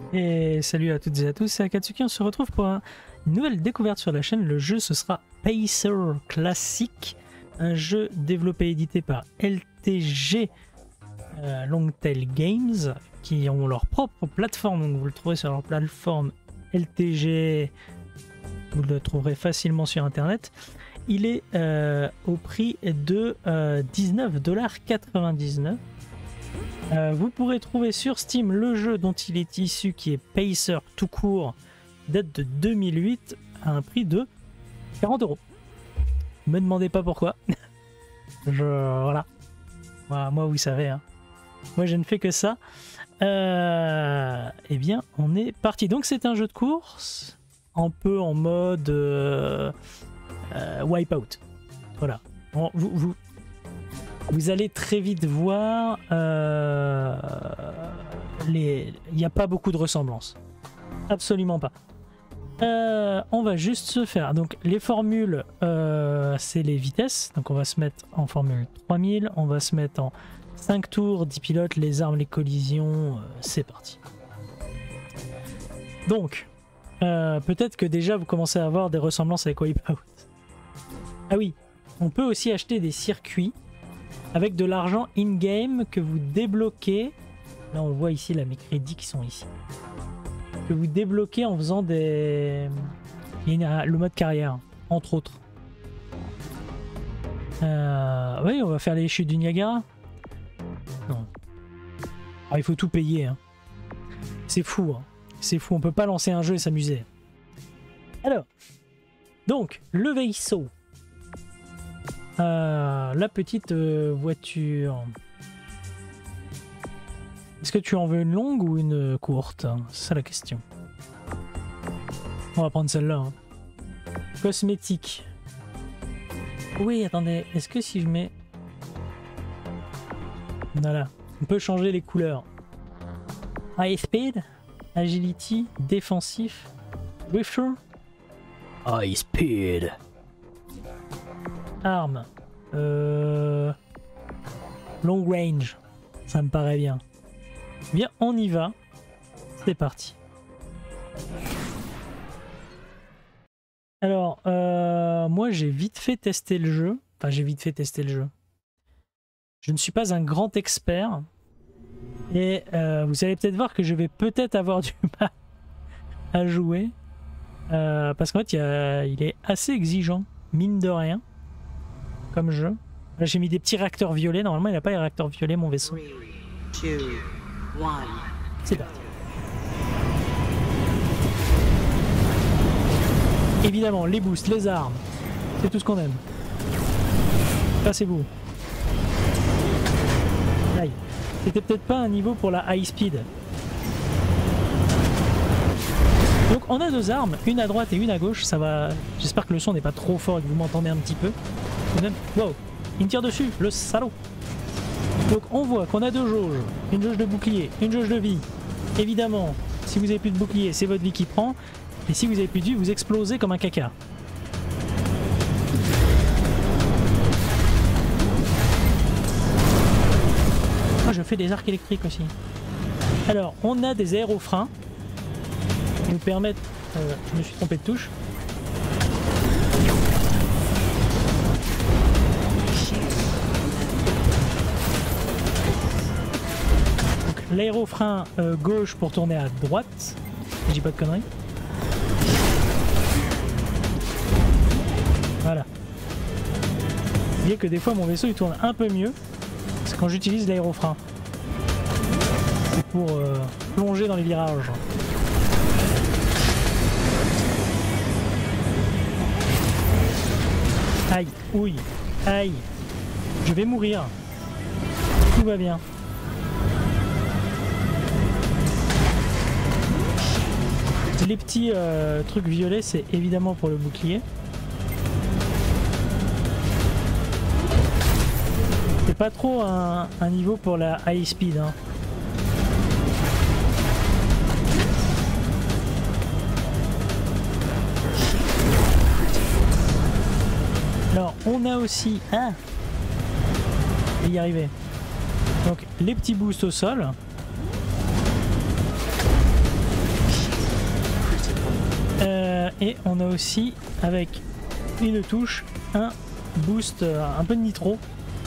Et salut à toutes et à tous, c'est Akatsuki, on se retrouve pour une nouvelle découverte sur la chaîne. Le jeu, ce sera Pacer Classic, un jeu développé et édité par LTG Longtail Games, qui ont leur propre plateforme, donc vous le trouverez sur leur plateforme LTG, vous le trouverez facilement sur internet. Il est au prix de 19,99 $. Vous pourrez trouver sur Steam le jeu dont il est issu, qui est Pacer tout court, date de 2008, à un prix de 40 €. Me demandez pas pourquoi. Voilà. Moi, vous savez. Hein. Moi, je ne fais que ça. Eh bien, on est parti. Donc, c'est un jeu de course, un peu en mode Wipeout. Voilà. Bon, vous allez très vite voir, il n'y a pas beaucoup de ressemblances. Absolument pas. On va juste se faire... Donc les formules, c'est les vitesses. Donc on va se mettre en formule 3000. On va se mettre en 5 tours, 10 pilotes, les armes, les collisions. C'est parti. Donc, peut-être que déjà vous commencez à avoir des ressemblances avec Wipeout. Ah oui, on peut aussi acheter des circuits avec de l'argent in-game que vous débloquez. Là on voit ici là, mes crédits qui sont ici. Que vous débloquez en faisant des... le mode carrière, entre autres. Oui, on va faire les chutes du Niagara. Non. Ah, il faut tout payer. Hein. C'est fou. Hein. C'est fou, on peut pas lancer un jeu et s'amuser. Alors, donc, le vaisseau. La petite voiture. Est-ce que tu en veux une longue ou une courte? C'est ça la question. On va prendre celle-là. Hein. Cosmétique. Oui, attendez. Est-ce que si je mets... Voilà. On peut changer les couleurs. High speed, agility, défensif, drifter. High speed. Arme. Long range. Ça me paraît bien. Bien, on y va. C'est parti. Alors, moi j'ai vite fait tester le jeu. Enfin, j'ai vite fait tester le jeu. Je ne suis pas un grand expert. Et vous allez peut-être voir que je vais peut-être avoir du mal à jouer. Parce qu'en fait, il est assez exigeant, mine de rien, comme jeu. Là, j'ai mis des petits réacteurs violets. Normalement, il n'a pas les réacteurs violets, mon vaisseau. 3, 2, 1. C'est parti. Évidemment, les boosts, les armes, c'est tout ce qu'on aime. Passez-vous. Aïe. C'était peut-être pas un niveau pour la high speed. Donc on a deux armes, une à droite et une à gauche. Ça va. J'espère que le son n'est pas trop fort et que vous m'entendez un petit peu. Wow, il me tire dessus, le salaud. Donc on voit qu'on a deux jauges, une jauge de bouclier, une jauge de vie. Évidemment, si vous avez plus de bouclier, c'est votre vie qui prend. Et si vous avez plus de vie, vous explosez comme un caca. Moi, je fais des arcs électriques aussi. Alors, on a des aérofreins qui nous permettent... je me suis trompé de touche. L'aérofrein gauche pour tourner à droite. Je dis pas de conneries. Voilà. Vous voyez que des fois mon vaisseau il tourne un peu mieux. C'est quand j'utilise l'aérofrein. C'est pour plonger dans les virages. Aïe, ouille, aïe. Je vais mourir. Tout va bien. Les petits trucs violets, c'est évidemment pour le bouclier. C'est pas trop un niveau pour la high speed. Hein. Alors, on a aussi... Ah, je vais y arriver. Donc, les petits boosts au sol. Et on a aussi, avec une touche, un boost, un peu de nitro.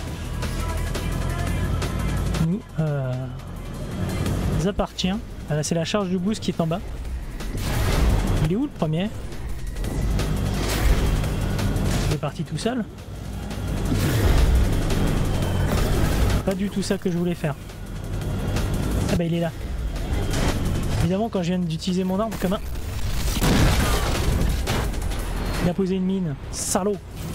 Qui nous appartient. Là, c'est la charge du boost qui est en bas. Il est où le premier? Il est parti tout seul. Pas du tout ça que je voulais faire. Ah bah il est là. Évidemment quand je viens d'utiliser mon arme comme un... Il a posé une mine. Salaud.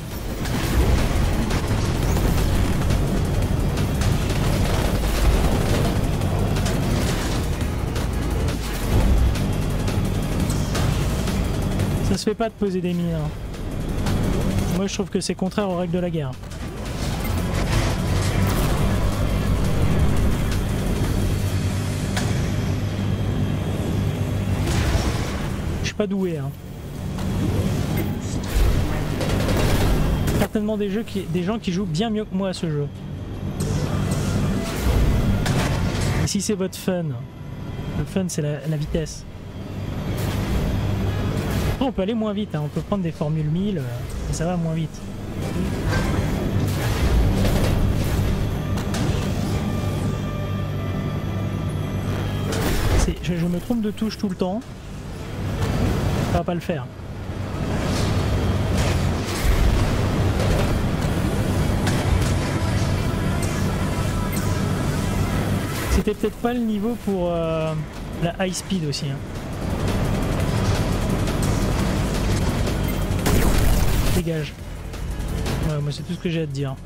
Ça se fait pas de poser des mines. Hein. Moi je trouve que c'est contraire aux règles de la guerre. Je suis pas doué. Hein. Certainement des gens qui jouent bien mieux que moi à ce jeu. Et si c'est votre fun, le fun c'est la vitesse. On peut aller moins vite, hein. On peut prendre des formules 1000 et ça va moins vite. Je me trompe de touche tout le temps. Ça va pas le faire. C'était peut-être pas le niveau pour la high speed aussi. Hein. Dégage. Ouais, moi c'est tout ce que j'ai à te dire.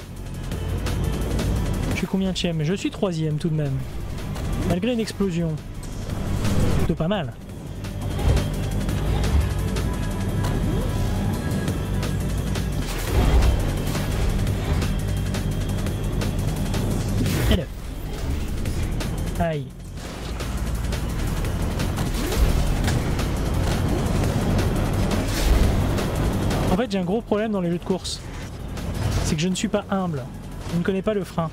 Je suis combien de? Je suis 3ème tout de même. Malgré une explosion. Plutôt pas mal. Hello. Aïe. En fait j'ai un gros problème dans les jeux de course. C'est que je ne suis pas humble. Je ne connais pas le frein.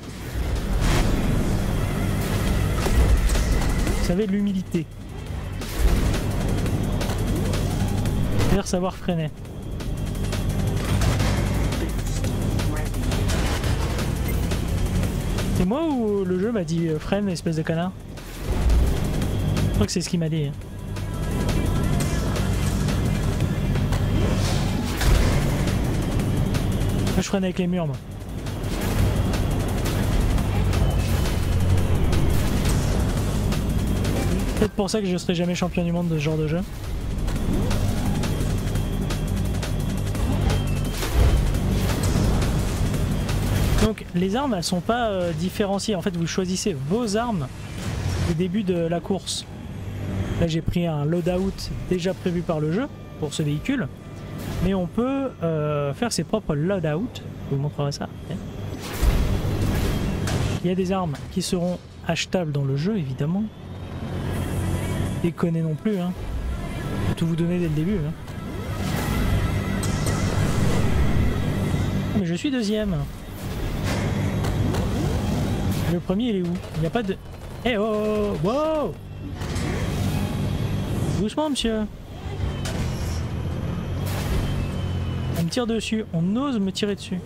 Vous savez, l'humilité. C'est-à-dire savoir freiner. C'est moi ou le jeu m'a dit freine, espèce de connard? Je crois que c'est ce qu'il m'a dit. Je freine avec les murs, moi. Peut-être pour ça que je serai jamais champion du monde de ce genre de jeu. Donc les armes elles sont pas différenciées, en fait vous choisissez vos armes au début de la course. Là j'ai pris un loadout déjà prévu par le jeu pour ce véhicule, mais on peut faire ses propres loadouts, je vous montrerai ça. Il y a des armes qui seront achetables dans le jeu évidemment. Déconnez non plus, hein. Je vais tout vous donner dès le début. Hein. Mais je suis 2ème. Le premier il est où? Il n'y a pas de... Eh oh, wow. Doucement monsieur. On me tire dessus, on ose me tirer dessus.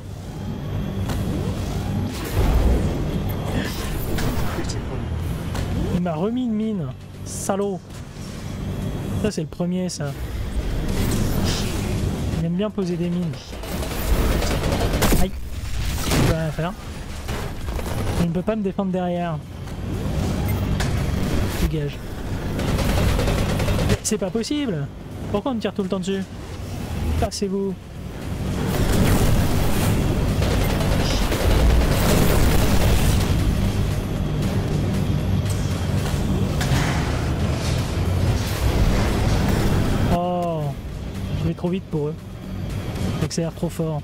Il m'a remis une mine. Salaud. Ça c'est le premier ça. Il aime bien poser des mines. Aïe. Je peux rien faire. Je ne peux pas me défendre derrière. Dégage. C'est pas possible. Pourquoi on me tire tout le temps dessus? Passez-vous. Oh, je vais trop vite pour eux. J'accélère trop fort.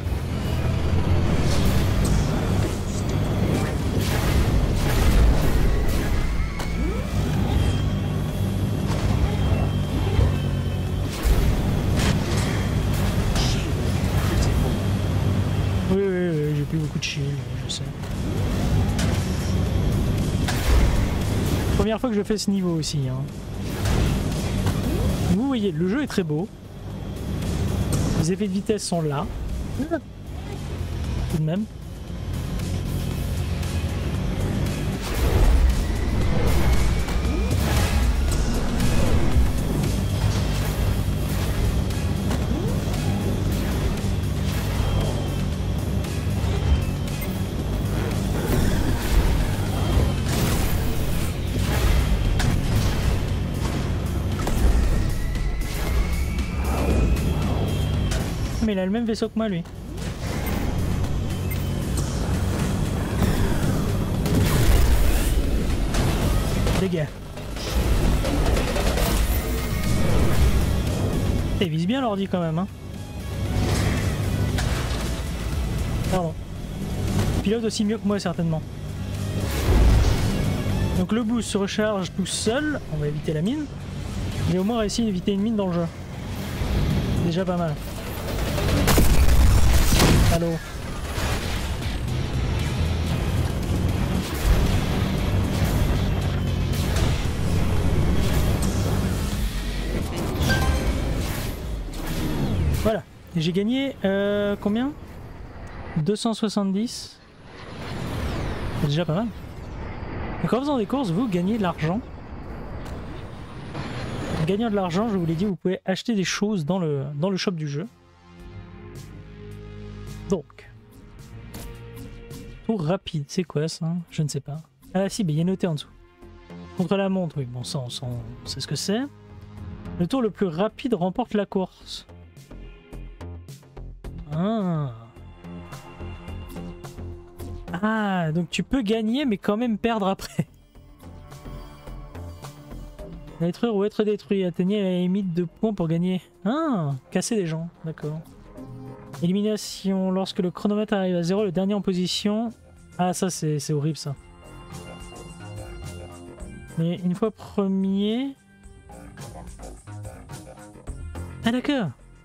Oui, j'ai plus beaucoup de shield, je sais. Première fois que je fais ce niveau aussi. Hein. Vous voyez, le jeu est très beau. Les effets de vitesse sont là. Tout de même. Mais il a le même vaisseau que moi, lui. Dégâts. Il vise bien l'ordi quand même, hein. Pardon. Il pilote aussi mieux que moi, certainement. Donc le boost se recharge tout seul. On va éviter la mine. Mais au moins réussi d'éviter une mine dans le jeu. Déjà pas mal. Allô. Voilà. Et j'ai gagné combien? 270. C'est déjà pas mal. Donc en faisant des courses, vous gagnez de l'argent. En gagnant de l'argent, je vous l'ai dit, vous pouvez acheter des choses dans le shop du jeu. Donc, tour rapide, c'est quoi ça? Je ne sais pas. Ah si, mais il y a noté en dessous. Contre la montre, oui, bon ça on sait ce que c'est. Le tour le plus rapide remporte la course. Ah. Ah, donc tu peux gagner mais quand même perdre après. Détruire ou être détruit, atteignez la limite de points pour gagner. Ah, casser des gens, d'accord. Élimination, lorsque le chronomètre arrive à 0, le dernier en position. Ah ça c'est horrible ça. Mais une fois premier... Ah d'accord.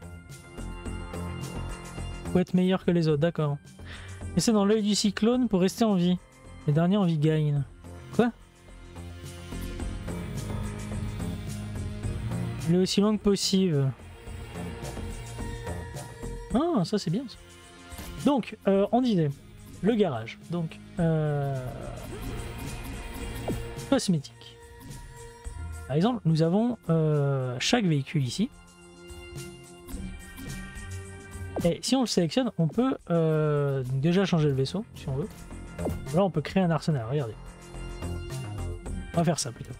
Faut être meilleur que les autres, d'accord. Et c'est dans l'œil du cyclone pour rester en vie. Les derniers en vie gagnent. Quoi? Il est aussi long que possible. Ah, ça c'est bien ça. Donc, on disait, le garage. Donc, cosmétique. Par exemple, nous avons chaque véhicule ici. Et si on le sélectionne, on peut déjà changer le vaisseau, si on veut. Là, on peut créer un arsenal, regardez. On va faire ça plutôt.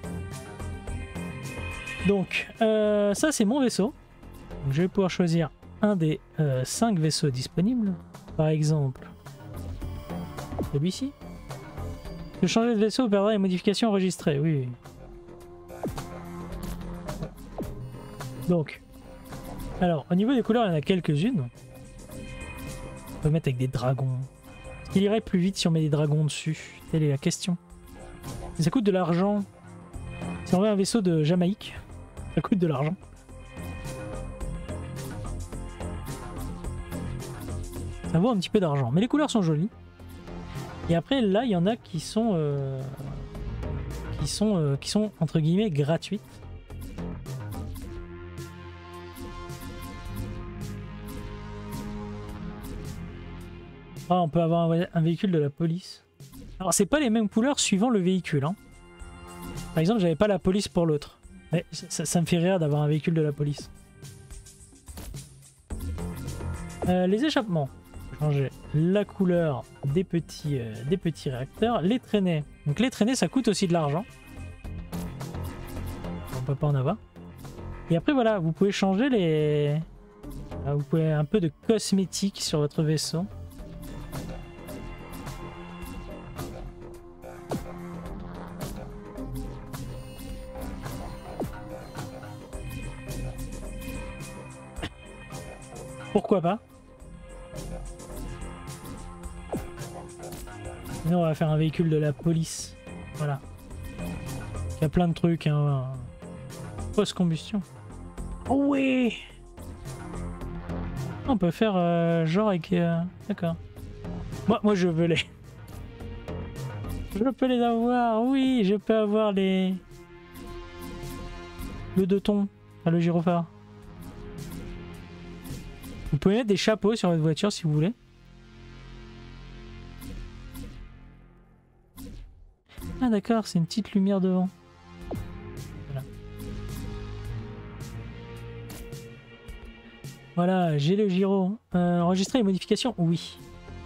Donc, ça c'est mon vaisseau. Donc, je vais pouvoir choisir un des 5 vaisseaux disponibles. Par exemple, celui-ci. De changer de vaisseau perdra les modifications enregistrées, oui. Donc, alors, au niveau des couleurs, il y en a quelques-unes. On peut mettre avec des dragons. Est-ce qu'il irait plus vite si on met des dragons dessus? Telle est la question. Ça coûte de l'argent. Si on veut un vaisseau de Jamaïque, ça coûte de l'argent. Ça vaut un petit peu d'argent, mais les couleurs sont jolies. Et après, là, il y en a qui sont entre guillemets gratuites. Ah, on peut avoir un véhicule de la police. Alors, c'est pas les mêmes couleurs suivant le véhicule. Hein. Par exemple, j'avais pas la police pour l'autre. Mais ça me fait rire d'avoir un véhicule de la police. Les échappements. Changer la couleur des petits réacteurs. Les traînées. Donc les traînées, ça coûte aussi de l'argent. On peut pas en avoir. Et après, voilà, vous pouvez changer les... Vous pouvez un peu de cosmétiques sur votre vaisseau. Pourquoi pas? Sinon, on va faire un véhicule de la police. Voilà. Il y a plein de trucs. Hein. Post-combustion. Oh oui! On peut faire genre avec... D'accord. Moi, je veux les... Je peux les avoir. Oui, je peux avoir les... Le 2 tons. Enfin, le gyrophare. Vous pouvez mettre des chapeaux sur votre voiture si vous voulez. Ah d'accord, c'est une petite lumière devant. Voilà. Voilà, j'ai le gyro. Enregistrer les modifications? Oui.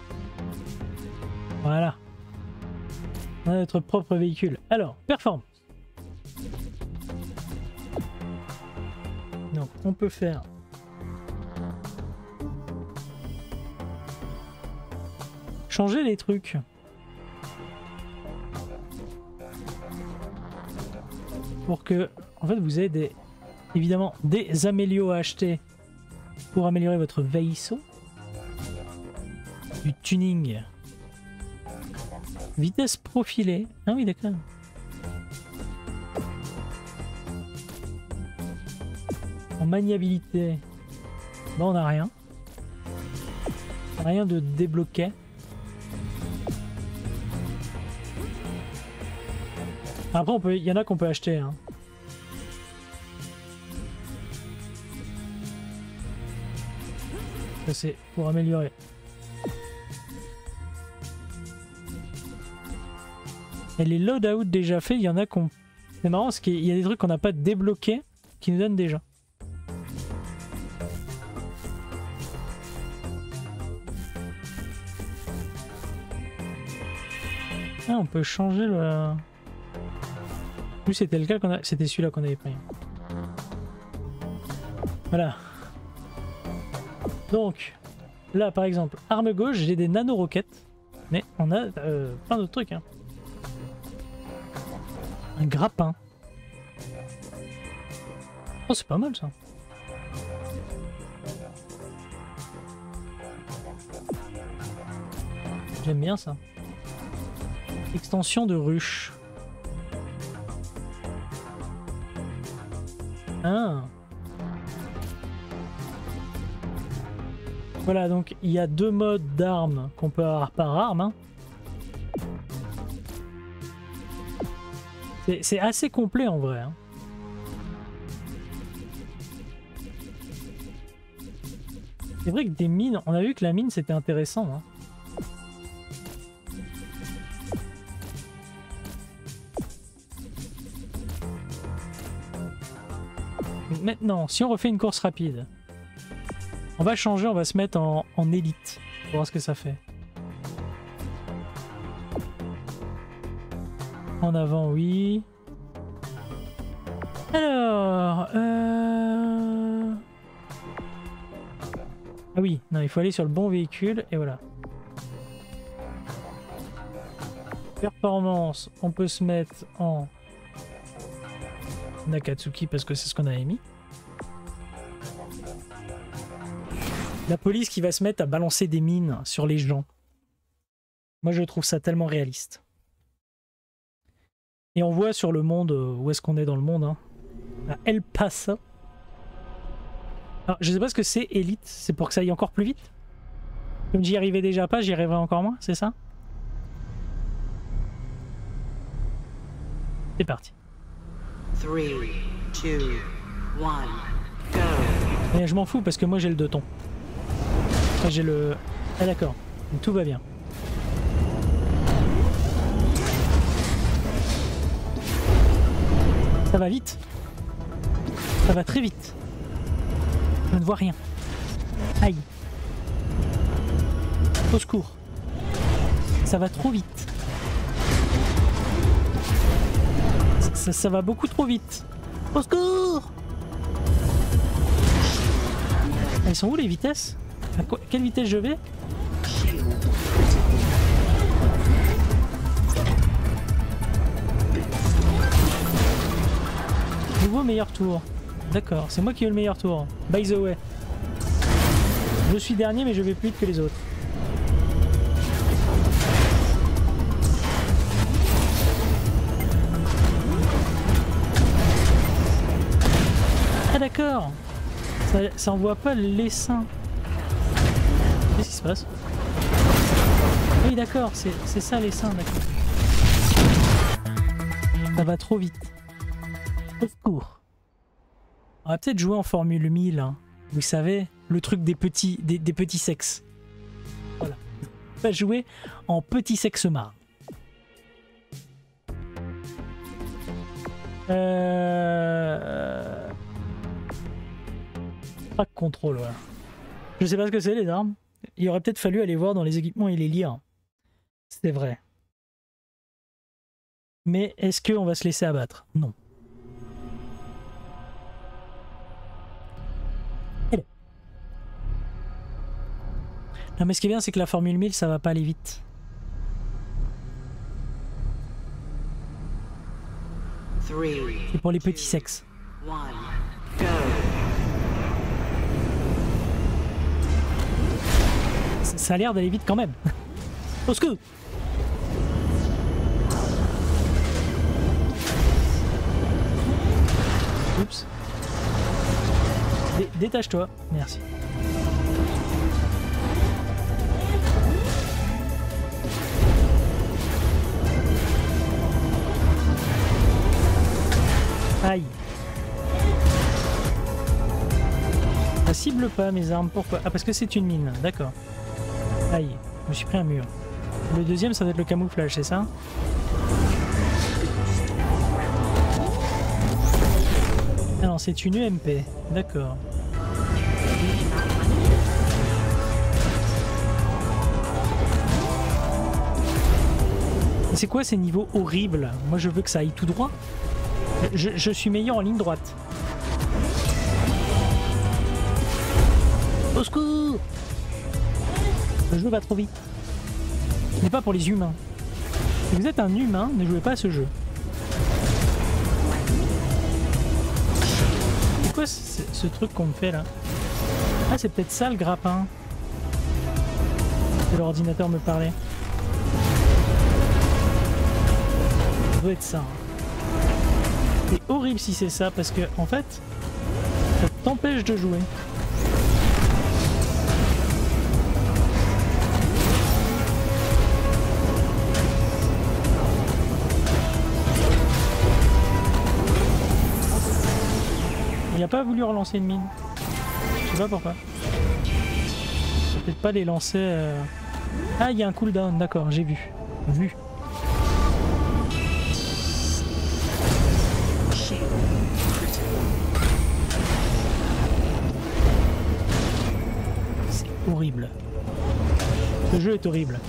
Voilà. On a notre propre véhicule. Alors, performance. Donc, on peut faire... changer les trucs. Pour que, en fait, vous avez des, évidemment des amélios à acheter pour améliorer votre vaisseau. Du tuning. Vitesse profilée. Ah oui, d'accord. En maniabilité. Bon, on n'a rien. Rien de débloqué. Après, on peut, il y en a qu'on peut acheter. Hein. Ça, c'est pour améliorer. Et les loadouts déjà faits, il y en a qu'on... C'est marrant parce qu'il y a des trucs qu'on n'a pas débloqués qui nous donnent déjà. Ah, on peut changer le... Plus c'était le cas qu'on a... C'était celui-là qu'on avait pris. Voilà. Donc, là par exemple, arme gauche, j'ai des nano-roquettes. Mais on a plein d'autres trucs. Hein. Un grappin. Oh, c'est pas mal ça. J'aime bien ça. Extension de ruche. Ah. Voilà, donc il y a deux modes d'armes qu'on peut avoir par arme. Hein. C'est assez complet en vrai. Hein. C'est vrai que des mines, on a vu que la mine c'était intéressant. Hein. Maintenant, si on refait une course rapide, on va changer, on va se mettre en élite pour voir ce que ça fait. En avant, oui. Alors... Ah oui, non, il faut aller sur le bon véhicule, et voilà. Performance, on peut se mettre en Nakatsuki parce que c'est ce qu'on avait mis. La police qui va se mettre à balancer des mines sur les gens. Moi, je trouve ça tellement réaliste. Et on voit sur le monde, où est-ce qu'on est dans le monde, hein, à El Paso. Alors, je sais pas ce que c'est Elite, c'est pour que ça aille encore plus vite? Comme j'y arrivais déjà pas, j'y arriverai encore moins, c'est ça? C'est parti. 3, 2, 1, go. Mais je m'en fous parce que moi j'ai le 2 tons. Enfin, j'ai le... Ah d'accord, donc tout va bien. Ça va vite. Ça va très vite. Je ne vois rien. Aïe. Au secours. Ça va trop vite. Ça va beaucoup trop vite. Au secours. Elles sont où les vitesses? À quelle vitesse je vais? Nouveau meilleur tour. D'accord, c'est moi qui ai eu le meilleur tour. By the way. Je suis dernier mais je vais plus vite que les autres. Ah d'accord. Ça envoie pas l'essaim. Qu'est-ce qui se passe? Oui d'accord, c'est ça l'essaim, d'accord. Ça va trop vite. Au secours. On va peut-être jouer en Formule 1000, hein. Vous savez, le truc des petits sexes. Voilà. On va jouer en petit sexe marre. Pas de contrôle, voilà. Je sais pas ce que c'est les armes. Il aurait peut-être fallu aller voir dans les équipements et les lire. C'est vrai. Mais est-ce qu'on va se laisser abattre? Non. Non mais ce qui est bien c'est que la Formule 1000 ça va pas aller vite. C'est pour les petits sexes. Ça a l'air d'aller vite quand même. Au secours. Oups. Détache-toi. Merci. Aïe. Ça cible pas mes armes, pourquoi? Ah parce que c'est une mine, d'accord. Aïe, je me suis pris un mur. Le deuxième ça doit être le camouflage, c'est ça? Ah non, c'est une UMP, d'accord. C'est quoi ces niveaux horribles? Moi je veux que ça aille tout droit. Je suis meilleur en ligne droite. Au secours! Le jeu va trop vite. Ce n'est pas pour les humains. Si vous êtes un humain, ne jouez pas à ce jeu. C'est quoi ce truc qu'on me fait là? Ah, c'est peut-être ça le grappin. Que l'ordinateur me parlait. Ça doit être ça. C'est horrible si c'est ça parce que en fait ça t'empêche de jouer. Il n'a pas voulu relancer une mine. Je sais pas pourquoi. Peut-être pas les lancer. Ah, il y a un cooldown, d'accord, j'ai vu. Horrible. Ce jeu est horrible.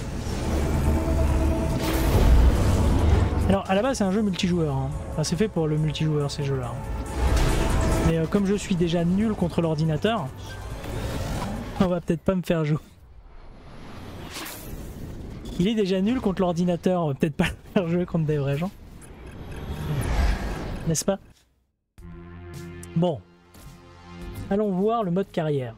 Alors à la base c'est un jeu multijoueur. Hein. Enfin c'est fait pour le multijoueur ces jeux-là. Mais comme je suis déjà nul contre l'ordinateur, on va peut-être pas me faire jouer. Il est déjà nul contre l'ordinateur, on va peut-être pas le faire jouer contre des vrais gens. N'est-ce pas? Bon. Allons voir le mode carrière.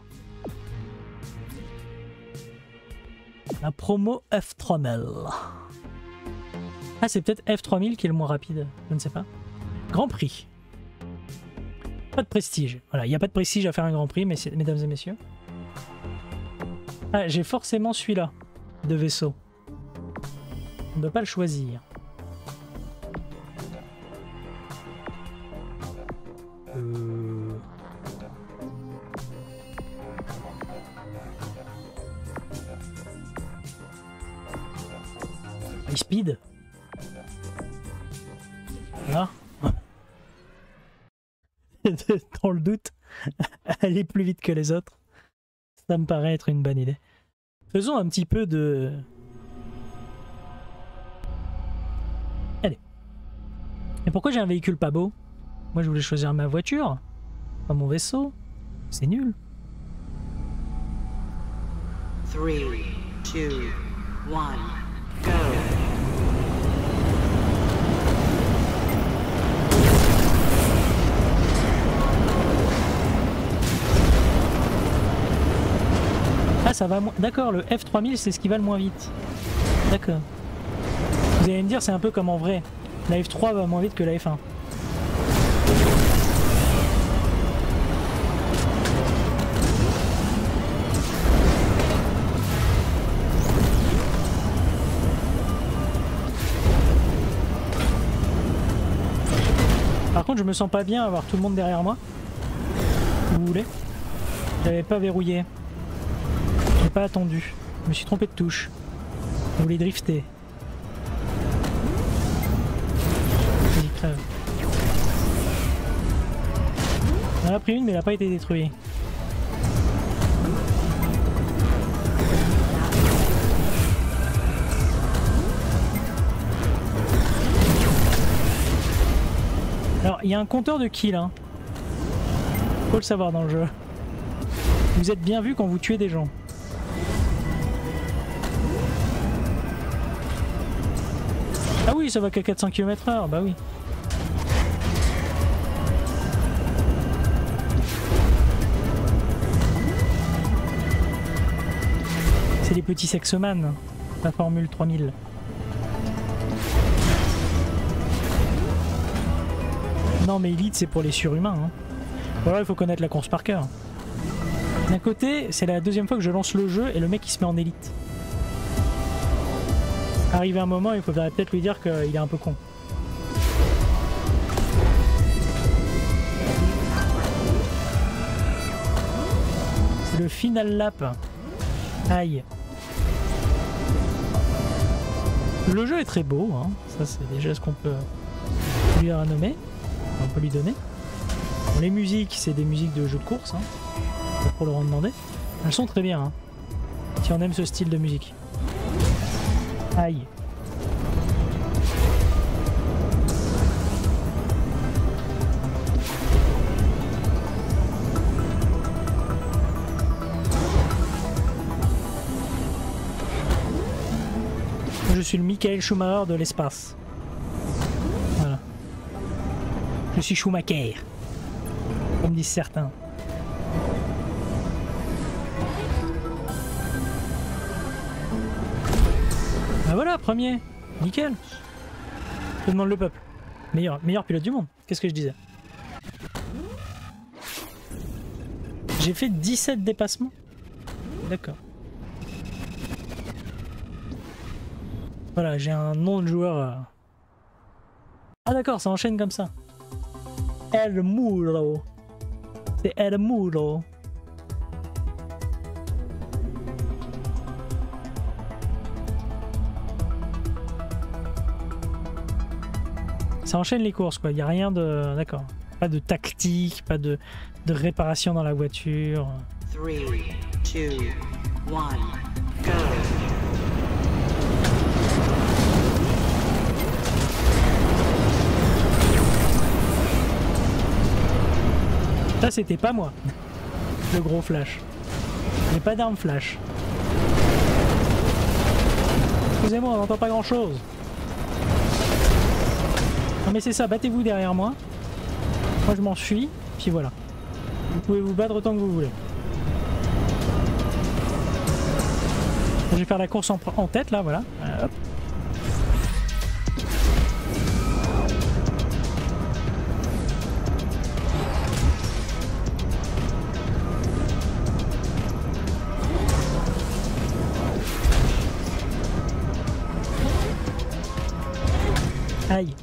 La promo F3000. Ah, c'est peut-être F3000 qui est le moins rapide. Je ne sais pas. Grand Prix. Pas de prestige. Voilà, il n'y a pas de prestige à faire un Grand Prix, mesdames et messieurs. Ah, j'ai forcément celui-là de vaisseau. On ne peut pas le choisir. Speed. Voilà. Dans le doute, aller plus vite que les autres, ça me paraît être une bonne idée. Faisons un petit peu de... Allez. Et pourquoi j'ai un véhicule pas beau? Moi je voulais choisir ma voiture, pas mon vaisseau. C'est nul. 3, 2, 1, go! Ah ça va moins... D'accord, le F3000 c'est ce qui va le moins vite. D'accord. Vous allez me dire c'est un peu comme en vrai. La F3 va moins vite que la F1. Par contre je me sens pas bien à avoir tout le monde derrière moi. Vous voulez? J'avais pas verrouillé. J'ai pas attendu. Je me suis trompé de touche. Je voulais drifter. Vas-y, crève. On en a pris une mais elle a pas été détruite. Alors il y a un compteur de kills hein. Faut le savoir dans le jeu. Vous êtes bien vu quand vous tuez des gens. Ah oui ça va qu'à 400 km/h, bah oui. C'est les petits sexoman, la formule 3000. Non mais Elite c'est pour les surhumains. Hein. Voilà, il faut connaître la course par cœur. D'un côté, c'est la deuxième fois que je lance le jeu et le mec il se met en élite. Arrivé un moment, il faudrait peut-être lui dire qu'il est un peu con. C'est le final lap. Aïe. Le jeu est très beau, hein. Ça c'est déjà ce qu'on peut lui renommer. On peut lui donner. Bon, les musiques, c'est des musiques de jeux de course, hein. Pas pour leur en demander. Elles sont très bien, hein. Si on aime ce style de musique. Aïe. Je suis le Michael Schumacher de l'espace. Voilà. Je suis Schumacher. Comme disent certains. Ah voilà, premier. Nickel. Je demande le peuple. Meilleur pilote du monde. Qu'est-ce que je disais? J'ai fait 17 dépassements. D'accord. Voilà, j'ai un nom de joueur. Ah d'accord, ça enchaîne comme ça. El Muro. C'est El Muro. Ça enchaîne les courses quoi, il n'y a rien de... D'accord. Pas de tactique, pas de réparation dans la voiture. 3, 2, 1, go! Ça c'était pas moi, le gros flash. J'ai pas d'arme flash. Excusez-moi, on n'entend pas grand chose. Non mais c'est ça, battez-vous derrière moi. Moi je m'enfuis, puis voilà. Vous pouvez vous battre autant que vous voulez. Je vais faire la course en tête là, voilà. Hop. Aïe.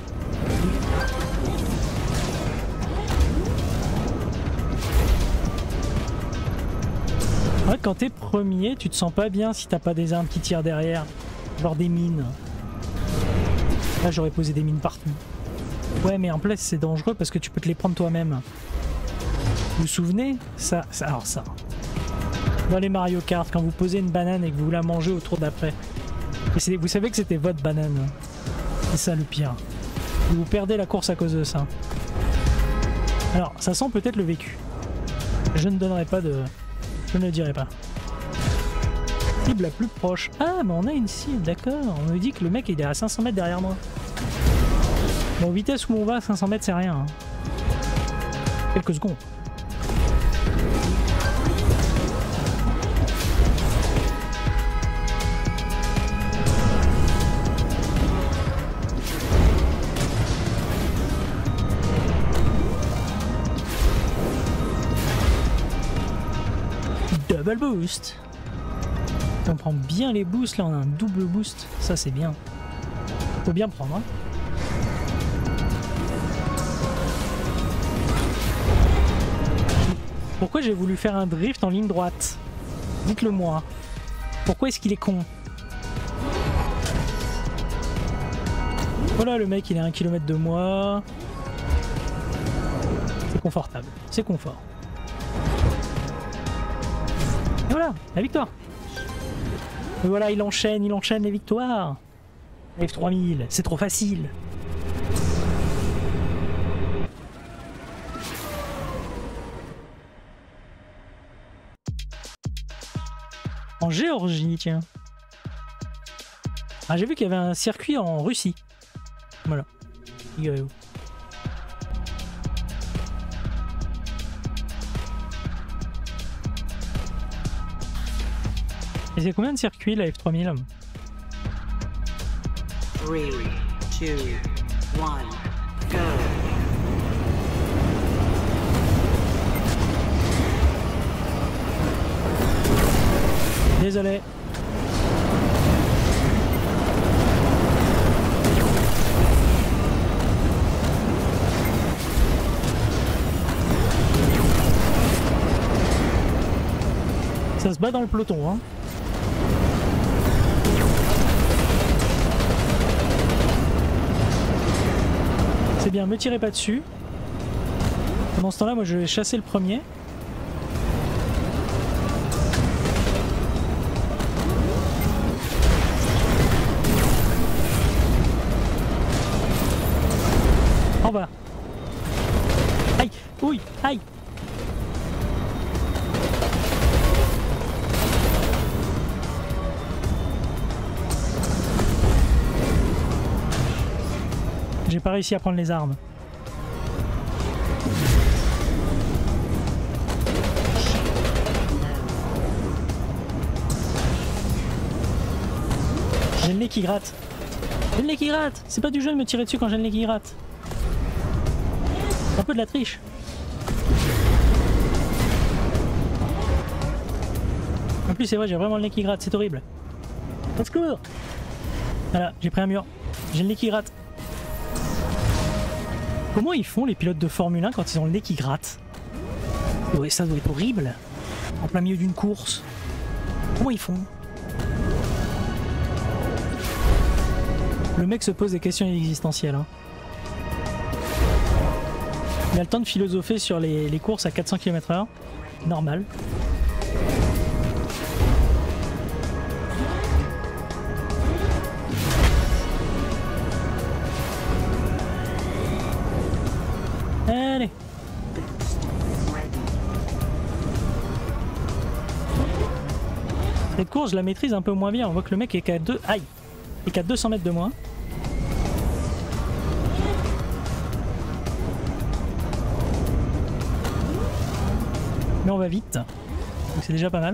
En fait, quand t'es premier, tu te sens pas bien si t'as pas des armes qui tirent derrière. Genre des mines. Là, j'aurais posé des mines partout. Ouais, mais en place, c'est dangereux parce que tu peux te les prendre toi-même. Vous vous souvenez? Alors ça. Dans les Mario Kart, quand vous posez une banane et que vous la mangez au tour d'après. Vous savez que c'était votre banane. C'est ça le pire. Vous perdez la course à cause de ça. Alors, ça sent peut-être le vécu. Je ne donnerai pas de... Je ne le dirai pas. Cible la plus proche. Ah, mais on a une cible, d'accord. On nous dit que le mec il est à 500 mètres derrière moi. Bon, vitesse où on va, 500 mètres c'est rien. Hein. Quelques secondes. Double boost. On prend bien les boosts, là on a un double boost, ça c'est bien. Faut bien prendre. Hein. Pourquoi j'ai voulu faire un drift en ligne droite? Dites-le moi. Pourquoi est-ce qu'il est con? Voilà, le mec il est à 1 km de moi. C'est confortable, c'est confort. Et voilà, la victoire. Et voilà, il enchaîne les victoires. F3000, c'est trop facile. En Géorgie, tiens. Ah, j'ai vu qu'il y avait un circuit en Russie. Voilà. Figurez-vous. Et c'est combien de circuits la F3000? 3, 2, 1, go. Désolé. Ça se bat dans le peloton, hein. C'est bien, me tirez pas dessus. Pendant ce temps-là, moi je vais chasser le premier. En bas. Aïe, ouille, aïe. J'ai pas réussi à prendre les armes. J'ai le nez qui gratte. J'ai le nez qui gratte. C'est pas du jeu de me tirer dessus quand j'ai le nez qui gratte. C'est un peu de la triche. En plus c'est vrai, j'ai vraiment le nez qui gratte, c'est horrible. Au secours. Voilà, j'ai pris un mur. J'ai le nez qui gratte. Comment ils font les pilotes de Formule 1 quand ils ont le nez qui gratte? Ouais, ça doit être horrible. En plein milieu d'une course. Comment ils font? Le mec se pose des questions existentielles. Hein. Il a le temps de philosopher sur les courses à 400 km/h. Normal. Allez. Cette course, je la maîtrise un peu moins bien. On voit que le mec est qu'à 200 mètres de moi. Mais on va vite. Donc c'est déjà pas mal.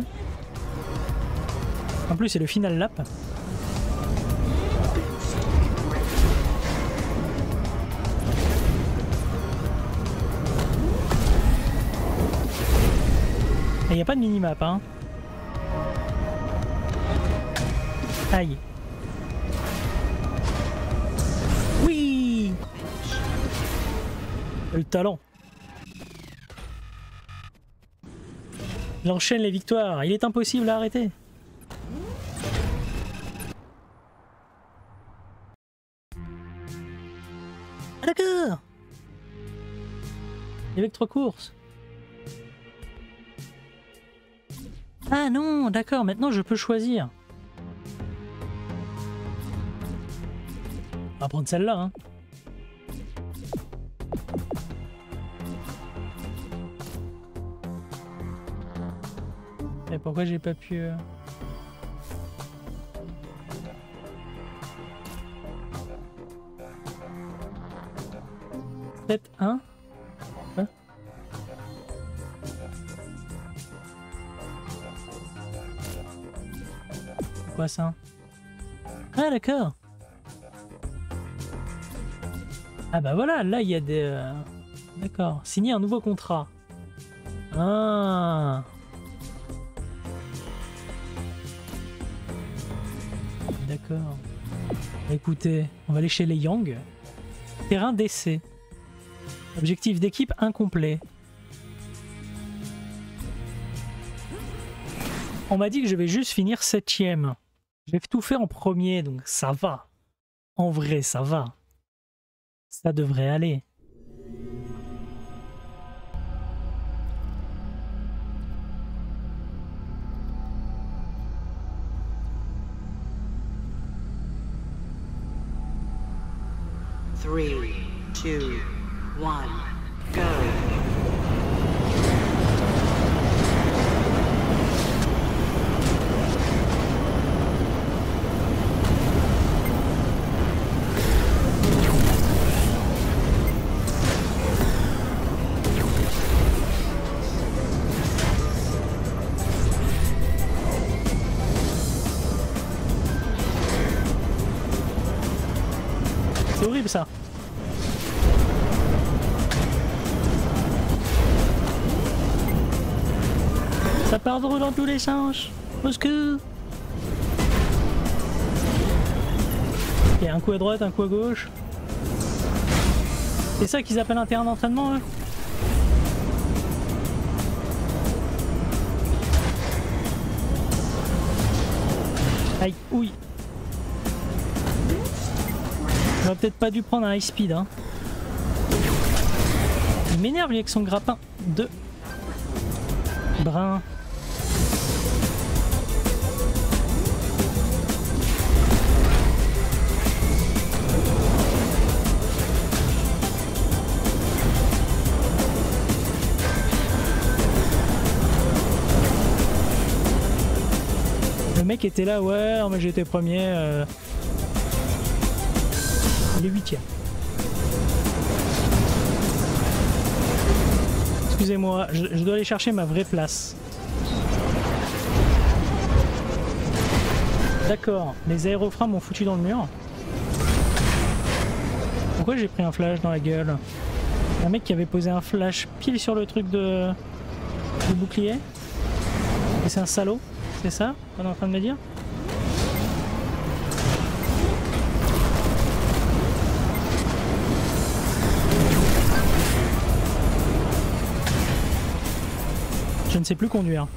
En plus, c'est le final lap. Et il n'y a pas de minimap, hein. Aïe. Oui. Le talent. Il enchaîne les victoires. Il est impossible à arrêter. Ah d'accord. Il y avait que 3 courses. Ah non, d'accord, maintenant je peux choisir. On va prendre celle-là, hein. Et pourquoi j'ai pas pu... Peut-être un. Hein? Quoi ça? Ah d'accord. Ah bah voilà, là il y a des... D'accord. Signer un nouveau contrat. Ah. D'accord. Écoutez, on va aller chez les Yang. Terrain d'essai. Objectif d'équipe incomplet. On m'a dit que je vais juste finir 7ème. J'ai tout fait en premier, donc ça va. En vrai, ça va. Ça devrait aller. Three, two, one, go. C'est horrible ça. Ça part drôle dans tous les sens. Au secours. Ok, un coup à droite, un coup à gauche. C'est ça qu'ils appellent un terrain d'entraînement, eux? Aïe, oui. On aurait peut-être pas dû prendre un high speed, hein. Il m'énerve lui avec son grappin de brun. Le mec était là, ouais, mais j'étais premier. Il est 8ème. Excusez-moi, je dois aller chercher ma vraie place. D'accord, les aéroframes m'ont foutu dans le mur. Pourquoi j'ai pris un flash dans la gueule? Un mec qui avait posé un flash pile sur le truc de bouclier. Et c'est un salaud, c'est ça qu'on est en train de me dire? Je ne sais plus conduire.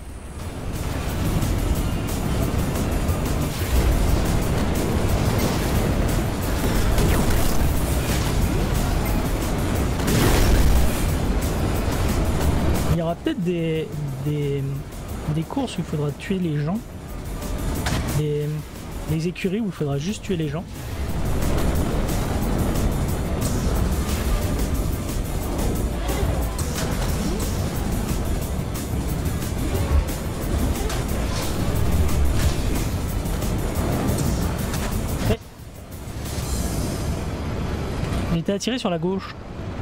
Il y aura peut-être des courses où il faudra tuer les gens. Des écuries où il faudra juste tuer les gens. J'étais attiré sur la gauche.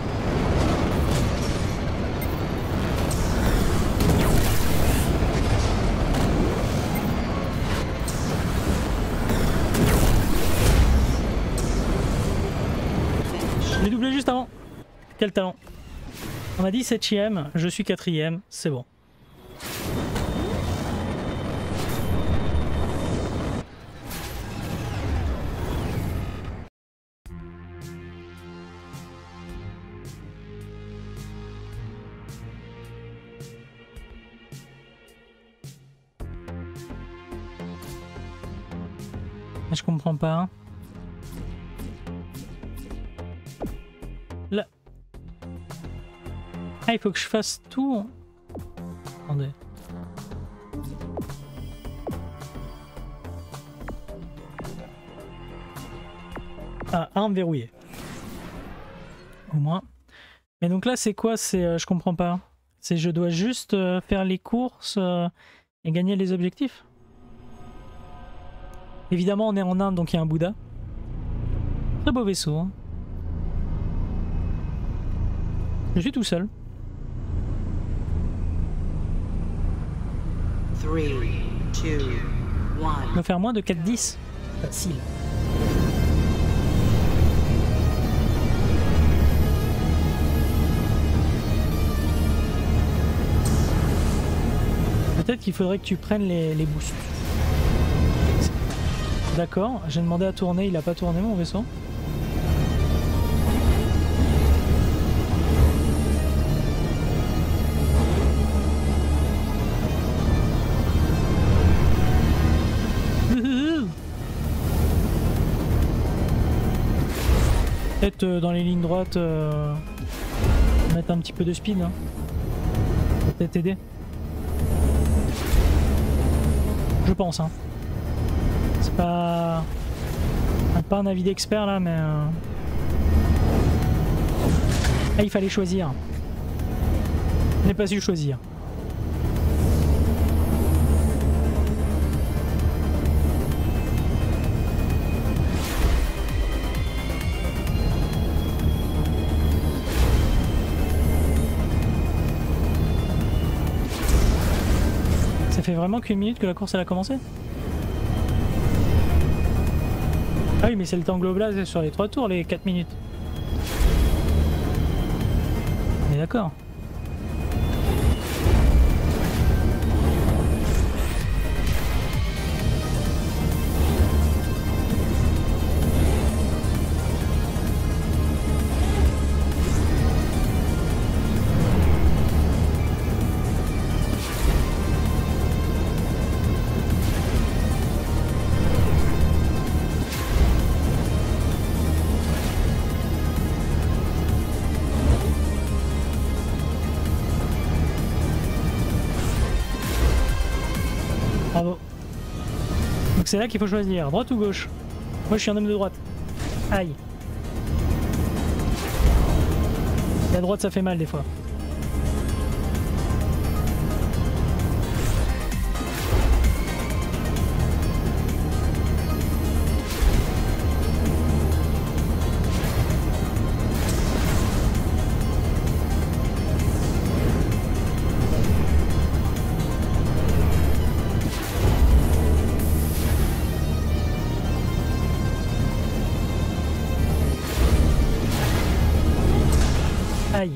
Je l'ai doublé juste avant. Quel talent. On a dit 7ème, je suis 4ème, c'est bon. Je comprends pas. Là. Ah, il faut que je fasse tout. Attendez. Ah, arme verrouillée. Au moins. Mais donc là, c'est quoi? C'est, je comprends pas. C'est je dois juste faire les courses et gagner les objectifs. Évidemment, on est en Inde, donc il y a un Bouddha. Très beau vaisseau. Hein. Je suis tout seul. 3, 2, 1. On va faire moins de 4-10. Facile. Peut-être qu'il faudrait que tu prennes les boosts. D'accord, j'ai demandé à tourner, il a pas tourné mon vaisseau. Peut-être dans les lignes droites mettre un petit peu de speed. Hein. Ça peut peut-être aider. Je pense. Hein. C'est pas un avis d'expert là, mais ah, il fallait choisir. Je n'ai pas su choisir. Ça fait vraiment qu'une minute que la course elle a commencé? Ah oui, mais c'est le temps global sur les 3 tours, les 4 minutes. On est d'accord. Bravo. Donc c'est là qu'il faut choisir, droite ou gauche? Moi je suis un homme de droite. Aïe. La droite ça fait mal des fois. Aïe.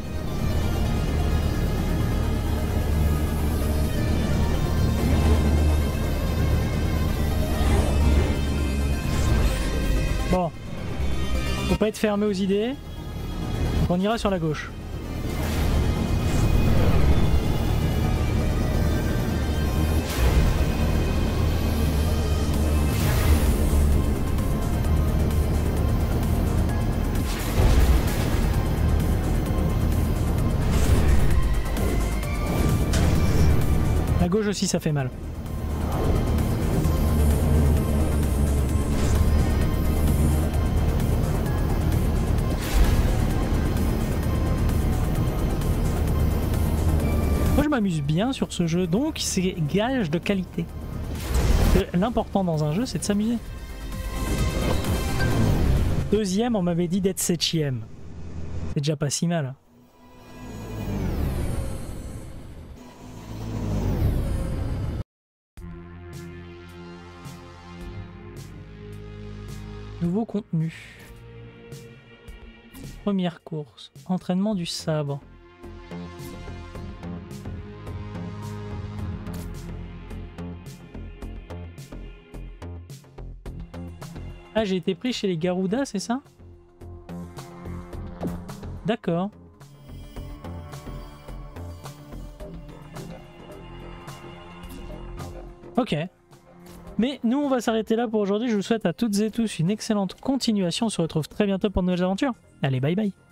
Bon. Faut pas être fermé aux idées. Donc on ira sur la gauche. La gauche aussi ça fait mal. Moi je m'amuse bien sur ce jeu, donc c'est gage de qualité. L'important dans un jeu c'est de s'amuser. Deuxième, on m'avait dit d'être 7ème. C'est déjà pas si mal. Nouveau contenu. Première course. Entraînement du sabre. Ah, j'ai été pris chez les Garuda, c'est ça? D'accord. Ok. Mais nous, on va s'arrêter là pour aujourd'hui. Je vous souhaite à toutes et tous une excellente continuation. On se retrouve très bientôt pour de nouvelles aventures. Allez, bye bye.